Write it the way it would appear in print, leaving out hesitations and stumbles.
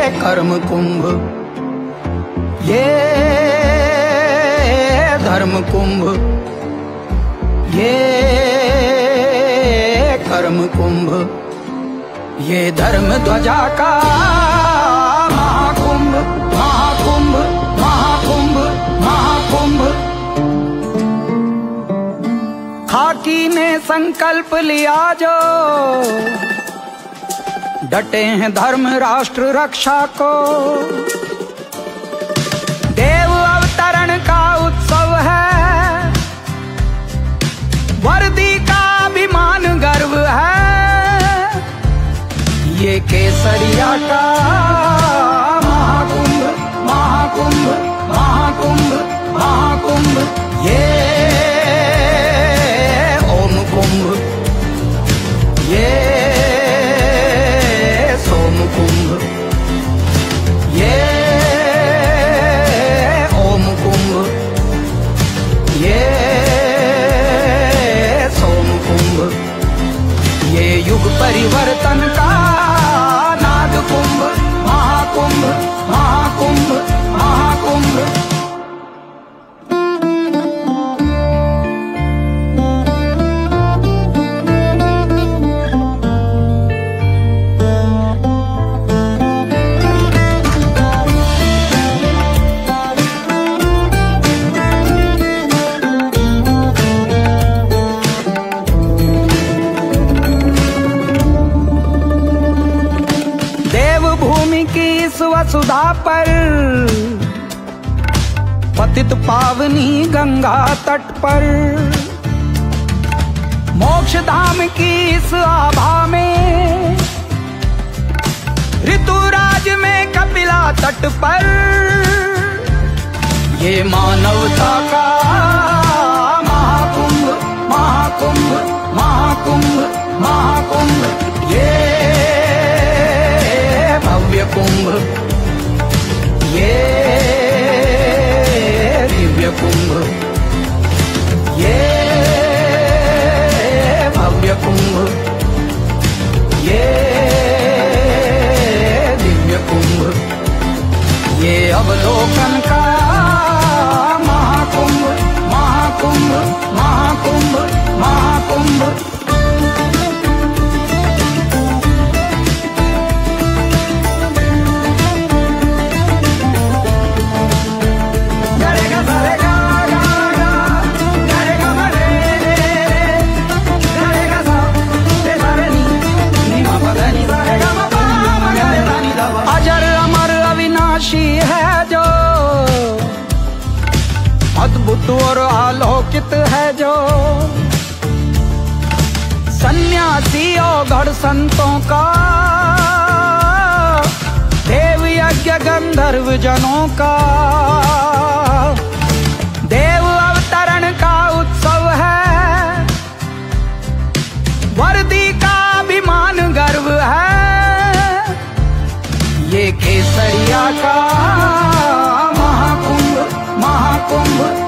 कर्म कुंभ, ये धर्म कुंभ, ये कर्म कुंभ, ये धर्म ध्वजा का महाकुंभ, महाकुंभ, महाकुंभ, महाकुंभ। खाकी ने संकल्प लिया जो डटे हैं धर्म राष्ट्र रक्षा को। देव अवतरण का उत्सव है, वर्दी का अभिमान गर्व है, ये केसरिया का महाकुंभ, महाकुंभ, महाकुंभ, महाकुंभ। ये ओम कुंभ, ये सोम कुंभ, ये ओम कुंभ, ये सोम कुंभ, ये युग परिवर्तन का नाद कुंभ, महाकुंभ, महाकुंभ, महाकुंभ। वसुधा पर पतित पावनी गंगा तट पर, मोक्ष धाम की इस आभा में, ऋतुराज में कपिला तट पर, ये मानवता का महाकुंभ, महाकुंभ, महाकुंभ, महाकुंभ। ये भव्य कुंभ, ये दिव्य कुंभ, ये भव्य कुंभ, ये दिव्य कुंभ, ये अवलोकन का महाकुंभ, महाकुंभ, महाकुंभ, महाकुंभ। है जो अद्भुत और आलोकित है जो, सन्यासी और संतों का, देव यज्ञ गंधर्व जनों का, देव अवतरण का उत्सव है, वर्दी का अभिमान गर्व है, ये केसरिया का महाकुंभ, महाकुंभ।